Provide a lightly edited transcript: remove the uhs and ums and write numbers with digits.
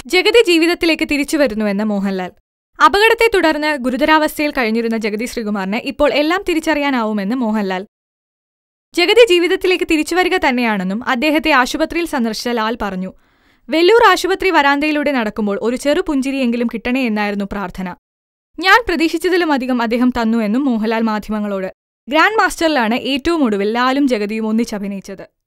ജഗതി ജീവിതത്തിലേക്ക് തിരിച്ചുവരുന്നുവെന്ന് മോഹൻലാൽ. അപകടത്തെ തുടർന്ന് ഗുരുതരാവസ്ഥയിൽ കഴിഞ്ഞിരുന്ന ജഗതി ശ്രീകുമാറിന് ഇപ്പോൾ എല്ലാം തിരിച്ചറിയാനാവുമെന്ന് മോഹൻലാൽ. ജഗതി ജീവിതത്തിലേക്ക് തിരിച്ചുവരിക തന്നെയാണെന്നും അദ്ദേഹത്തെ ആശുപത്രിയിൽ സന്ദർശിച്ച ലാൽ പറഞ്ഞു. വെല്ലൂർ ആശുപത്രി വരാന്തയിലൂടെ നടക്കുമ്പോൾ ഒരു ചെറു പുഞ്ചിരിയെങ്കിലും കിട്ടണേ എന്നായിരുന്നു പ്രാർത്ഥന. ഞാൻ പ്രതീക്ഷിച്ചതിലുമധികം അദ്ദേഹം തന്നുവെന്നും മോഹൻലാൽ മാധ്യമങ്ങളോട്. ഗ്രാൻഡ് മാസ്റ്ററിലാണ് ഏറ്റവും ഒടുവിൽ ലാലും ജഗതിയും ഒന്നിച്ചഭിനയിച്ചത്.